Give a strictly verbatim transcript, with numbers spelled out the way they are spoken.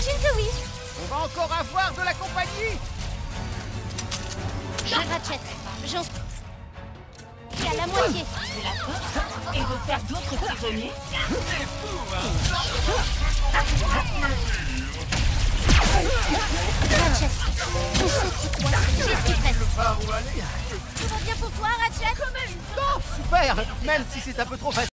J'imagine que oui. On va encore avoir de la compagnie. J'ai Ratchet. J'en suis à la moitié. C'est la fin. Et de faire d'autres prisonniers. Ratchet, on saute sur toi. J'y suis prête. Ah, où aller? Tout va bien pour toi, Ratchet? Oh, super. Même si c'est un peu trop facile.